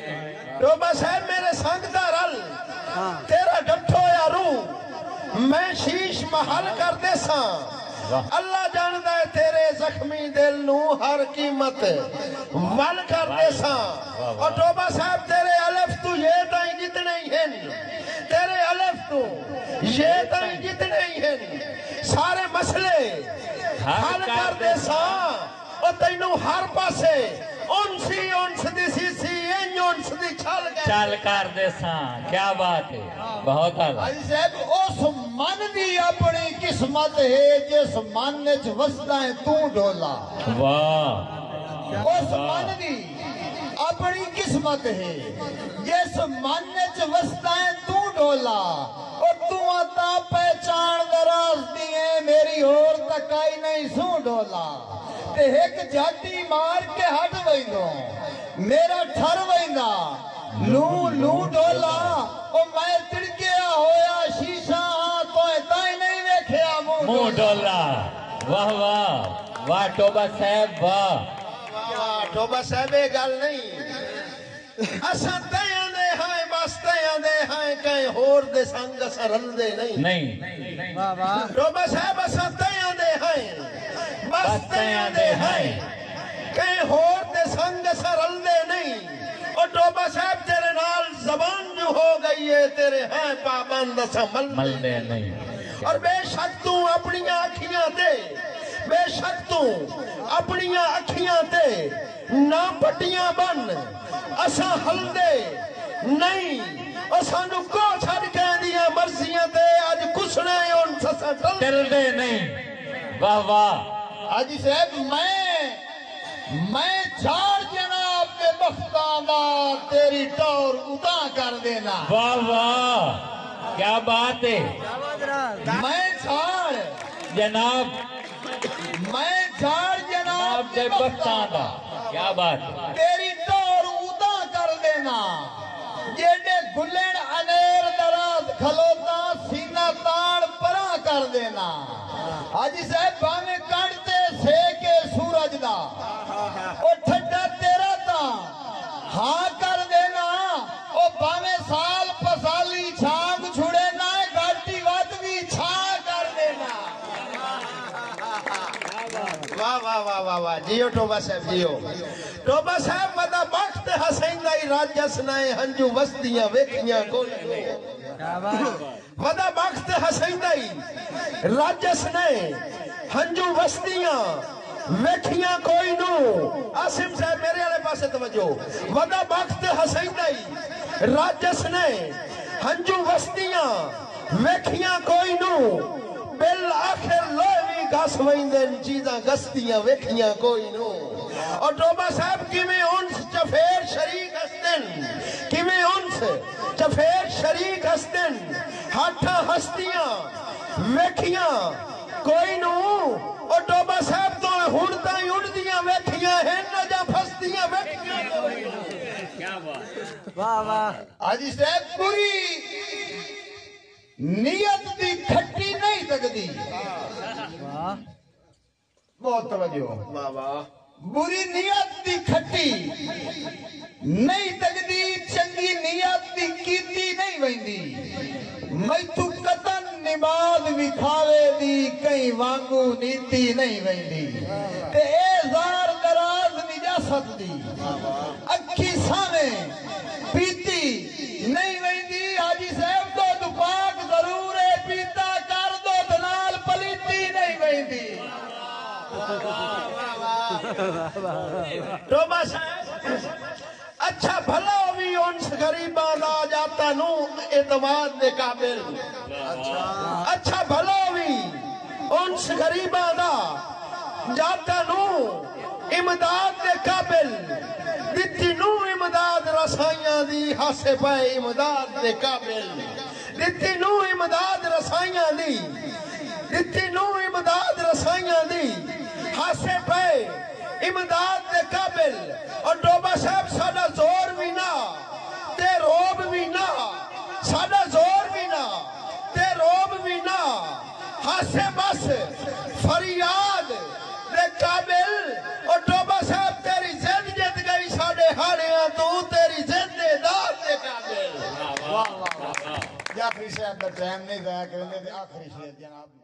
ٹوبہ صاحب میرے سنگ دا رل تیرا ڈٹھو یا روح میں شیش محل کر دے ساں اللہ جاندہ ہے تیرے زخمی دل نو ہر قیمت ول کر دے ساں اور ٹوبہ صاحب تیرے الف تو یہ تائیں جتنے ہی ہیں تیرے الف تو یہ تائیں جتنے ہی ہیں سارے مسئلے حل کر دے ساں اور تینوں ہر پاسے انسی انس دی سی سی انس دی چل کر دے ساں کیا بات ہے بہت آلہ صاحب اس من دی اپنی قسمت ہے جس من وچ وسدا ہے تو ڈولا واہ اس من دی اپنی قسمت ہے جس من وچ وسدا ہے تو ڈولا اور تو آتا پہچان دراز دیئے میری اور تکائی نہیں سو ڈولا تے ایک جاٹی مار کے ہٹ ویندوں میرا ٹھر ویندا لو ڈولا او میں تڑکیا ہویا شیشہ تو تائیں نہیں ویکھیا منہ ڈولا واہ واہ واہ ٹوبہ صاحب واہ ٹوبہ صاحب یہ گل نہیں اساں تیاں دے ہائیں بس تیاں دے ہائیں کہیں ہور دے سنگ اساں رلدے نہیں ٹوبہ صاحب اساں تیاں دے ہائیں بس تیاں دے ہائیں کہیں ہور دے سنگ اساں رلدے نہیں اور ٹوبہ صاحب تیرے نال زبان جو ہو گئی ہے تیرے ہیں پابند اساں ملنے نہیں اور بے شک تو اپنی آنکھیاں دے بے شک تو اپنی آنکھیاں دے نہ پٹیاں بن اساں ہلدے نہیں اساں نو کو چھڑ کے دیا مرضیاں دے آج کسنے ان سساں چلدے نہیں واہ واہ حاجی صاحب میں چار جناب کے بختانا تیری ٹور ادا کر دینا واہ واہ کیا بات ہے میں چار جناب کے بختانا کیا بات ہے تیری ٹور ادا کر دینا جیڑے گلن انیر دراز کھلوتا سینہ تاڑ پرا کر دینا حاجی صاحب باویں کڑتے سے کے سورج دا او ٹھڈا تیرا تا ہاں کر دینا او باویں سال پسالی چھانگ چھڑے نہ گھاٹی وات بھی چھاں کر دینا واہ واہ واہ واہ واہ جیو ٹوبہ صاحب جیو ٹوبہ صاحب مدہ بخت حسین دائی راجس نائے ہنجو وستیاں ویکھیاں کوئی مدہ بخت حسین دائی راجس نائے ہنجو وستیاں ویکھیاں کوئی نو آسم صاحب میرے علیہ پاسے توجہ مدہ بخت حسین دائی راجس نائے ہنجو وستیاں ویکھیاں کوئی نو بالآخر لوہوی گس ویندن چیزاں گستیاں ویکھیاں کوئی نو اور ٹوبہ صاحب کیویں انس چفیر شریک ہستن کیویں انس چفیر شریک ہستن ہاتھاں ہستیاں ویکھیاں کوئی نو اور ٹوبہ صاحب تو ہڑتاں اڑدیاں ویکھیاں ہیں نہ جا پھستیاں ویکھیاں کوئی نو کیا بات واہ واہ حاجی صاحب پوری نیت دی کھٹی نہیں تکدی بہت توجہ واہ واہ بری نیت دی کھٹی نہیں تکدی چنگی نیت دی کیتی نہیں ویندی میں تو قطن نماز وکھاوے دی کئی وانگو نیتی نہیں ویندی تے اے زار دراز نجاست دی اکھی سامنے پیتی نہیں ویندی حاجی صاحب تو دپاک ضرور ہے پیتا کر دو دلال پلیتی نہیں ویندی ٹوبہ صاحب اچھا بھلا بھی انس غریباں دا جاتا نو اعتماد دے قابل اچھا بھلا بھی انس غریباں دا جاتا نو امداد دے قابل دتی نو امداد رسائیاں دی ہاسے پائے امداد دے قابل دتی نو امداد رسائیاں دی دتی نو امداد رسائیاں دی ہاسے پائے امداد دے قابل اور ٹوبہ صاحب ساڑا زور بھی نہ تے روب بھی نہ ساڑا زور بھی نہ تے روب بھی نہ ہاسے بس فریاد دے قابل اور ٹوبہ صاحب تیری زد جت گئی ساڑے ہاڑیاں تو تیری زد آخری شہر کا ٹائم نہیں ضائع کریں آخری شہر جناب